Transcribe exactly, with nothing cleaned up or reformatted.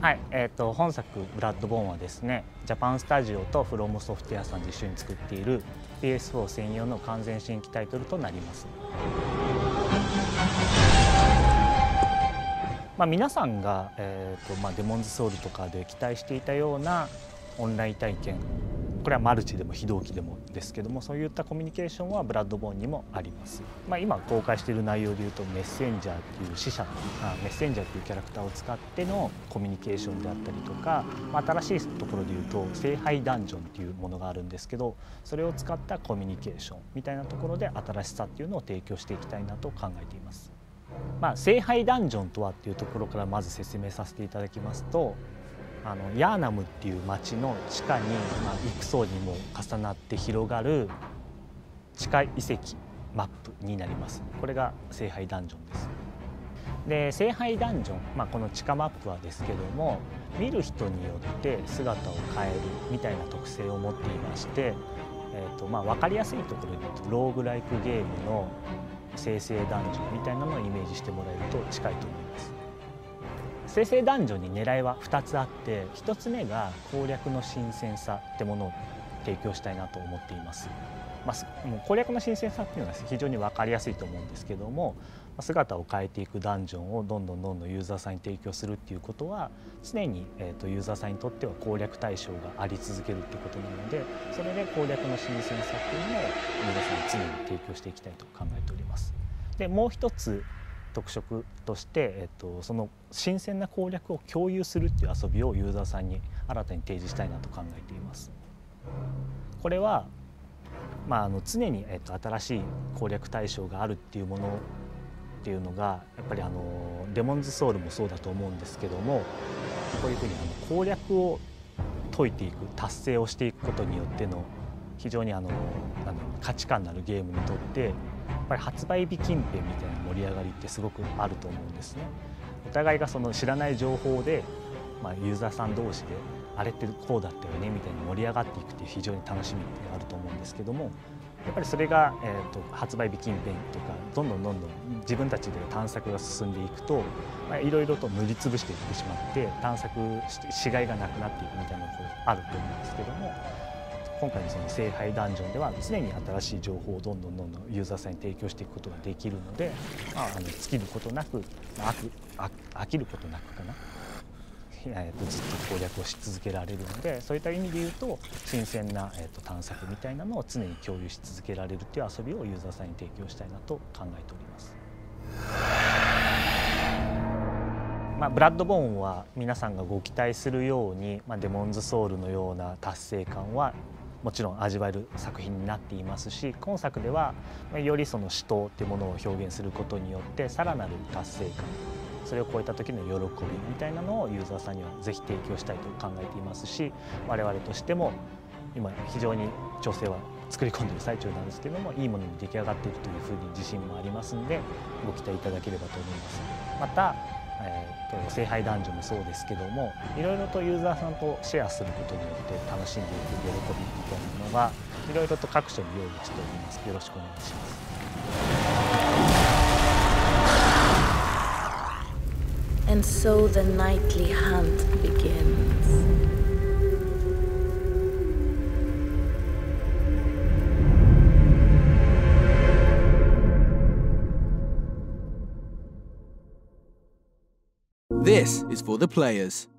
はい、えーと、本作「ブラッドボーン」はですね、ジャパンスタジオとフロムソフトウェアさんで一緒に作っている ピーエスフォー 専用の完全新規タイトルとなります。まあ、皆さんが、えーとまあ、デモンズソウルとかで期待していたようなオンライン体験、これはマルチでも非同期でもですけども、そういったコミュニケーションはブラッドボーンにもあります。まあ、今公開している内容でいうと、メッセンジャーっていう死者あメッセンジャーっていうキャラクターを使ってのコミュニケーションであったりとか、まあ、新しいところでいうと聖杯ダンジョンっていうものがあるんですけど、それを使ったコミュニケーションみたいなところで新しさっていうのを提供していきたいなと考えています。まあ、聖杯ダンジョンとはっていうところからまず説明させていただきますと、あのヤーナムっていう町の地下に、まあ、幾層にも重なって広がる地下遺跡マップになります。これが聖杯ダンジョンです。で、聖杯ダンジョン、まあ、この地下マップはですけども、見る人によって姿を変えるみたいな特性を持っていまして、えーとまあ、分かりやすいところで言うとローグライクゲームの生成ダンジョンみたいなのをイメージしてもらえると近いと思います。生成ダンジョンに狙いはふたつあって、ひとつめが攻略の新鮮さってものを提供したいなと思っています。まあ、もう攻略の新鮮さっていうのは非常に分かりやすいと思うんですけども、姿を変えていくダンジョンをどんどんどんどんユーザーさんに提供するっていうことは、常に、えー、とユーザーさんにとっては攻略対象があり続けるっていうことなので、それで攻略の新鮮さっていうのを皆さんに常に提供していきたいと考えております。で、もう一つ特色として、えっと、その新鮮な攻略を共有するっていう遊びをユーザーさんに新たに提示したいなと考えています。これは、まあ、あの常に、えっと、新しい攻略対象があるっていうものっていうのが、やっぱりあのデモンズソウルもそうだと思うんですけども、こういうふうにあの攻略を解いていく、達成をしていくことによっての非常にあのあの価値観のあるゲームにとって、やっぱり発売日近辺みたいな盛り上がりってすごくあると思うんですね。お互いがその知らない情報で、まあ、ユーザーさん同士であれってこうだったよねみたいに盛り上がっていくっていう非常に楽しみってあると思うんですけども、やっぱりそれが、えー、と発売日近辺とかどんどんどんどん自分たちで探索が進んでいくと、まあ、いろいろと塗りつぶしていってしまって探索してしがいがなくなっていくみたいなことがあると思うんですけども、今回のその聖杯ダンジョンでは常に新しい情報をどんどんどんどんユーザーさんに提供していくことができるので、まあ、あの尽きることなく、まあ、飽, 飽きることなくかな、えー、とずっと攻略をし続けられるので、そういった意味で言うと新鮮な、えー、と探索みたいなのを常に共有し続けられるっていう遊びをユーザーさんに提供したいなと考えております。まあ、ブラッドボーンは皆さんがご期待するように、まあ、デモンズソウルのような達成感はもちろん味わえる作品になっていますし、今作ではよりその死闘というものを表現することによってさらなる達成感、それを超えた時の喜びみたいなのをユーザーさんにはぜひ提供したいと考えていますし、我々としても今非常に調整は作り込んでいる最中なんですけども、いいものに出来上がっているというふうに自信もありますので、ご期待いただければと思います。またえー、と聖杯ダンジョンもそうですけども、いろいろとユーザーさんとシェアすることによって楽しんでいく喜びみたいなのがいろいろと各所に用意しております。よろしくお願いします。 And so the nightly hunt begins. This is for the players.